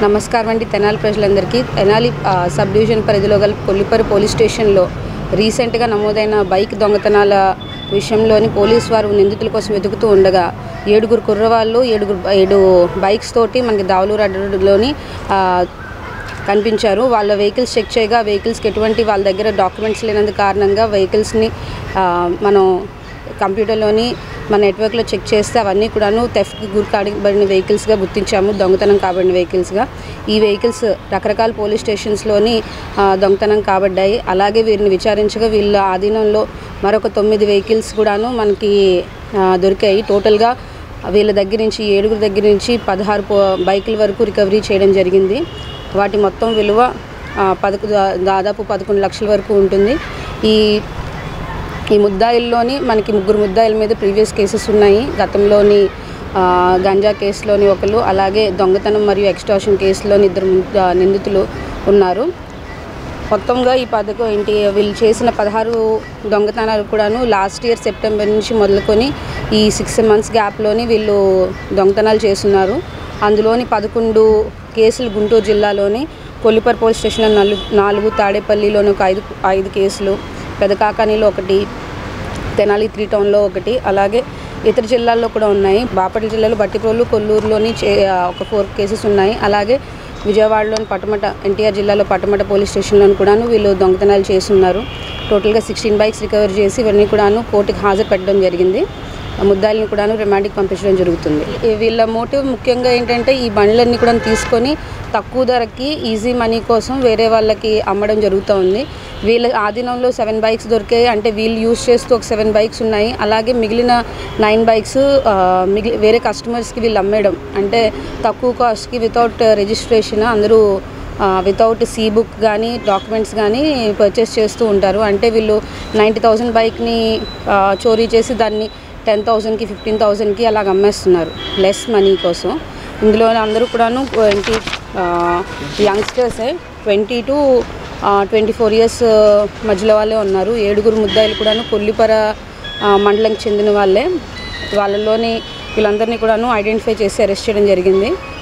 నమస్కారం అండి. తెనాలి ప్రజలందరికీ తెనాలి సబ్ డివిజన్ పరిధిలో గల కొల్లిపర పోలీస్ స్టేషన్లో రీసెంట్గా నమోదైన బైక్ దొంగతనాల విషయంలోని పోలీసు వారు నిందితుల కోసం వెతుకుతూ ఉండగా 7 కుర్రవాళ్ళు 7 బైక్స్ తోటి మనకి దావలూరు అడ్డలోని కనిపించారు. వాళ్ళ వెహికల్స్ చెక్ చేయగా వెహికల్స్కి ఎటువంటి వాళ్ళ దగ్గర డాక్యుమెంట్స్ లేనందు కారణంగా వెహికల్స్ని మనం కంప్యూటర్లోని మన నెట్వర్క్లో చెక్ చేస్తే అవన్నీ కూడాను థెఫ్ట్కి గురికాబడిన వెహికల్స్గా గుర్తించాము, దొంగతనం కాబడిన వెహికల్స్గా. ఈ వెహికల్స్ రకరకాల పోలీస్ స్టేషన్స్లోని దొంగతనం కాబడ్డాయి. అలాగే వీరిని విచారించగా వీళ్ళ ఆధీనంలో మరొక 9 వెహికల్స్ కూడాను మనకి దొరికాయి. టోటల్గా వీళ్ళ దగ్గర నుంచి 7 దగ్గర నుంచి 16 బైకుల వరకు రికవరీ చేయడం జరిగింది. వాటి మొత్తం విలువ దాదాపు 11 లక్షల వరకు ఉంటుంది. ఈ ముద్దాయిల్లోని మనకి 3 ముద్దాయిల మీద ప్రీవియస్ కేసెస్ ఉన్నాయి. గతంలోని గంజా కేసులోని ఒకరు, అలాగే దొంగతనం మరియు ఎక్స్టార్షన్ కేసులోని 2 నిందితులు ఉన్నారు. మొత్తంగా ఈ పథకం వీళ్ళు చేసిన 16 దొంగతనాలు కూడాను లాస్ట్ ఇయర్ సెప్టెంబర్ నుంచి మొదలుకొని ఈ 6 మంత్స్ గ్యాప్లోని వీళ్ళు దొంగతనాలు చేస్తున్నారు. అందులోని 11 కేసులు గుంటూరు జిల్లాలోని కొల్లిపర పోలీస్ స్టేషన్లో 4, తాడేపల్లిలోని ఒక 5 కేసులు, పెదకాకానిలో 1, తెనాలి 3 టౌన్లో 1, అలాగే ఇతర జిల్లాల్లో కూడా ఉన్నాయి. బాపట్ల జిల్లాలో బట్టిప్రోలు, కొల్లూరులోని ఒక 4 కేసెస్ ఉన్నాయి. అలాగే విజయవాడలోని పటమట, ఎన్టీఆర్ జిల్లాలో పటమట పోలీస్ స్టేషన్లోని కూడాను వీళ్ళు దొంగతనాలు చేస్తున్నారు. టోటల్గా 16 బైక్స్ రికవర్ చేసి ఇవన్నీ కూడాను కోర్టుకి హాజరు పెట్టడం జరిగింది. ముద్దాయిలను కూడాను రిమాండ్కి పంపించడం జరుగుతుంది. వీళ్ళ మోటివ్ ముఖ్యంగా ఏంటంటే ఈ బండ్లన్నీ కూడా తీసుకొని తక్కువ ధరకి ఈజీ మనీ కోసం వేరే వాళ్ళకి అమ్మడం జరుగుతూ ఉంది. వీళ్ళ ఆధీనంలో 7 బైక్స్ దొరికాయి. అంటే వీళ్ళు యూజ్ చేస్తూ ఒక 7 బైక్స్ ఉన్నాయి. అలాగే మిగిలిన 9 బైక్స్ వేరే కస్టమర్స్కి వీళ్ళు అమ్మేయడం, అంటే తక్కువ కాస్ట్కి వితౌట్ రిజిస్ట్రేషన్ అందరూ వితౌట్ సీ బుక్ కానీ డాక్యుమెంట్స్ కానీ పర్చేస్ చేస్తూ ఉంటారు. అంటే వీళ్ళు 90,000 బైక్ని చోరీ చేసి దాన్ని 10,000కి 15,000కి అలాగ అమ్మేస్తున్నారు లెస్ మనీ కోసం. ఇందులో అందరూ కూడాను యంగ్స్టర్సే, 20 to 24 ఇయర్స్ మధ్యలో వాళ్ళే ఉన్నారు. 7 ముద్దాయిలు కూడాను కొల్లిపర మండలంకి చెందిన వాళ్ళే. వాళ్ళలోని వీళ్ళందరినీ కూడాను ఐడెంటిఫై చేసి అరెస్ట్ చేయడం జరిగింది.